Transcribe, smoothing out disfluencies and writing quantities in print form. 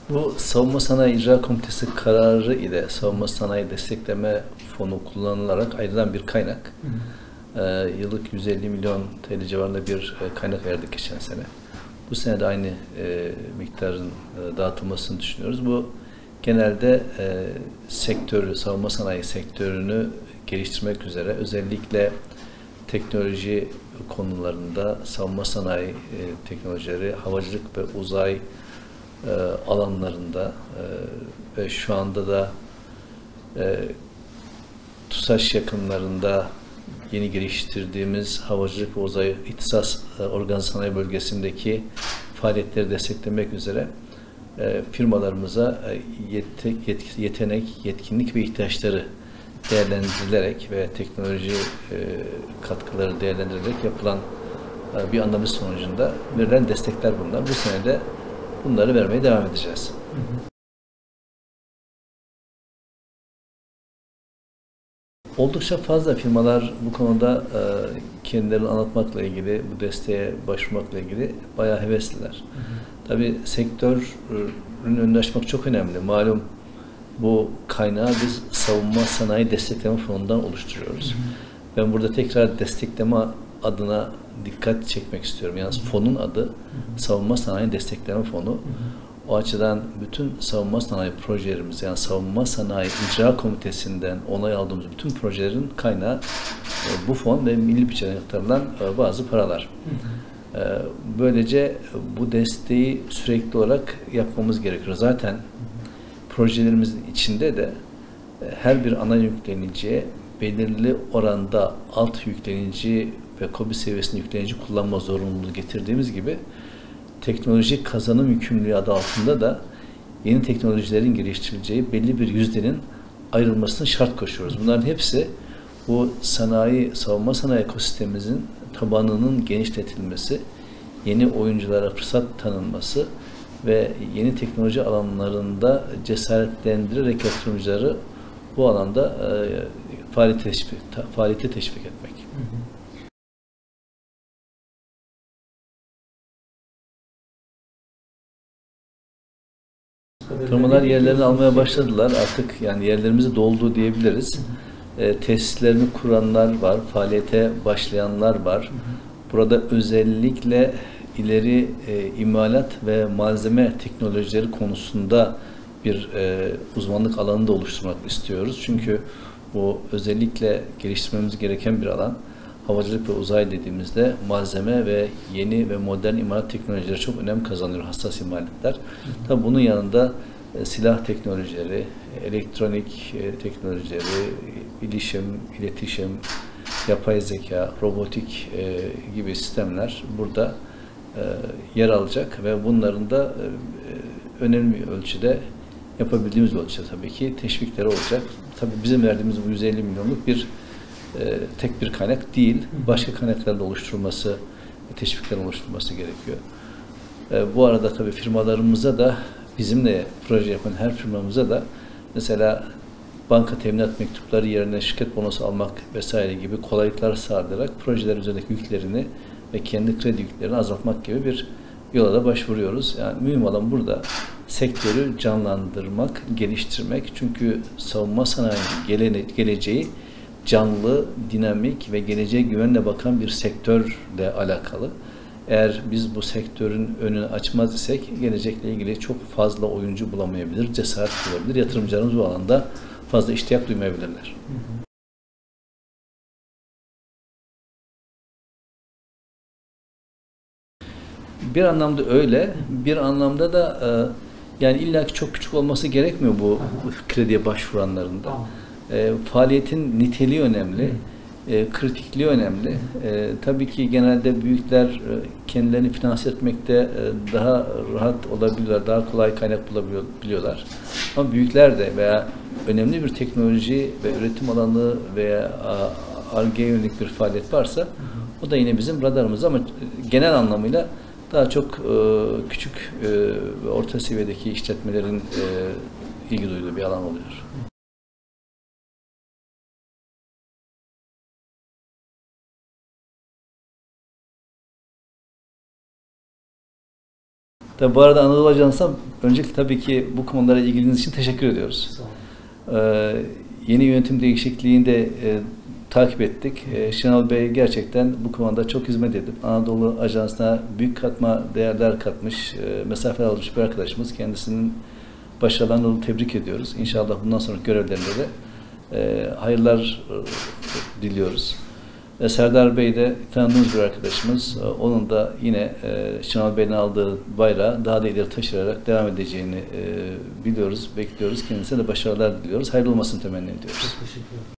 Bu Savunma Sanayi İcra Komitesi kararı ile Savunma Sanayi Destekleme Fonu kullanılarak ayrılan bir kaynak. Yıllık 150 milyon TL civarında bir kaynak ayırdık geçen sene. Bu sene de aynı miktarın dağıtılmasını düşünüyoruz. Bu genelde sektörü, savunma sanayi sektörünü geliştirmek üzere özellikle teknoloji konularında savunma sanayi teknolojileri, havacılık ve uzay alanlarında ve şu anda da TUSAŞ yakınlarında yeni geliştirdiğimiz havacılık ve uzay ihtisas organize sanayi bölgesindeki faaliyetleri desteklemek üzere firmalarımıza yetenek, yetkinlik ve ihtiyaçları değerlendirilerek ve teknoloji katkıları değerlendirilerek yapılan bir analiz sonucunda verilen destekler bunlar. Bu sene de bunları vermeye devam edeceğiz. Oldukça fazla firmalar bu konuda kendilerini anlatmakla ilgili, bu desteğe başvurmakla ilgili bayağı hevesliler. Tabii sektörün önünü açmak çok önemli. Malum bu kaynağı biz Savunma Sanayi Destekleme Fonu'ndan oluşturuyoruz. Ben burada tekrar destekleme adına dikkat çekmek istiyorum. Yani fonun adı Savunma Sanayi Destekleme Fonu. O açıdan bütün savunma sanayi projelerimiz, yani Savunma Sanayi İcra Komitesi'nden onay aldığımız bütün projelerin kaynağı bu fon ve milli bütçeden aktarılan bazı paralar. Böylece bu desteği sürekli olarak yapmamız gerekiyor. Zaten projelerimizin içinde de her bir ana yükleniciye belirli oranda alt yüklenici ve KOBİ seviyesinde yüklenici kullanma zorunluluğu getirdiğimiz gibi teknoloji kazanım yükümlülüğü adı altında da yeni teknolojilerin geliştirileceği belli bir yüzdenin ayrılmasını şart koşuyoruz. Bunların hepsi bu sanayi, savunma sanayi ekosistemimizin tabanının genişletilmesi, yeni oyunculara fırsat tanınması ve yeni teknoloji alanlarında cesaretlendirerek yatırımcıları bu alanda faaliyete teşvik etmek. Firmalar yerlerini almaya başladılar. Artık yani yerlerimizi doldu diyebiliriz. Tesislerini kuranlar var, faaliyete başlayanlar var. Burada özellikle ileri imalat ve malzeme teknolojileri konusunda bir uzmanlık alanı da oluşturmak istiyoruz. Çünkü bu özellikle geliştirmemiz gereken bir alan. Havacılık ve uzay dediğimizde malzeme ve yeni ve modern imalat teknolojileri çok önem kazanıyor, hassas imalatlar. Tabii bunun yanında silah teknolojileri, elektronik teknolojileri, bilişim, iletişim, yapay zeka, robotik gibi sistemler burada yer alacak ve bunların da önemli ölçüde yapabildiğimiz ölçüde tabii ki teşvikleri olacak. Tabii bizim verdiğimiz bu 150 milyonluk bir tek bir kaynak değil, başka kaynakların da oluşturulması, teşviklerin oluşturulması gerekiyor. Bu arada tabii firmalarımıza da, bizimle proje yapan her firmamıza da mesela banka teminat mektupları yerine şirket bonosu almak vesaire gibi kolaylıklar sağlayarak projeler üzerindeki yüklerini ve kendi kredi yüklerini azaltmak gibi bir yola da başvuruyoruz. Yani mühim olan burada sektörü canlandırmak, geliştirmek. Çünkü savunma sanayinin geleceği canlı, dinamik ve geleceğe güvenle bakan bir sektörle alakalı. Eğer biz bu sektörün önünü açmaz isek gelecekle ilgili çok fazla oyuncu bulamayabilir, cesaret bulabilir. Yatırımcılarımız bu alanda fazla iştiyak duymayabilirler. Bir anlamda öyle, bir anlamda da yani illaki çok küçük olması gerekmiyor bu krediye başvuranların da. Faaliyetin niteliği önemli, kritikliği önemli. Tabii ki genelde büyükler kendilerini finanse etmekte daha rahat olabiliyorlar, daha kolay kaynak bulabiliyorlar. Ama büyükler de veya önemli bir teknoloji ve üretim alanı veya Ar-Ge'ye yönelik bir faaliyet varsa o da yine bizim radarımızda, ama genel anlamıyla daha çok küçük ve orta seviyedeki işletmelerin ilgi duyduğu bir alan oluyor. Tabii bu arada Anadolu Ajansı'na öncelikle tabii ki bu konulara ilgiliniz için teşekkür ediyoruz. Sağ olun. Yeni yönetim değişikliğini de takip ettik. Şenol Bey gerçekten bu konuda çok hizmet edip Anadolu Ajansı'na büyük katma değerler katmış, mesafe almış bir arkadaşımız. Kendisinin başarılarını tebrik ediyoruz. İnşallah bundan sonraki görevlerinde de hayırlar diliyoruz. Serdar Bey de tanıdığımız bir arkadaşımız. Onun da yine Şenol Bey'den aldığı bayrağı daha da ileri taşıyarak devam edeceğini biliyoruz, bekliyoruz. Kendisine de başarılar diliyoruz. Hayırlı olmasını temenni ediyoruz. Çok teşekkür ederim.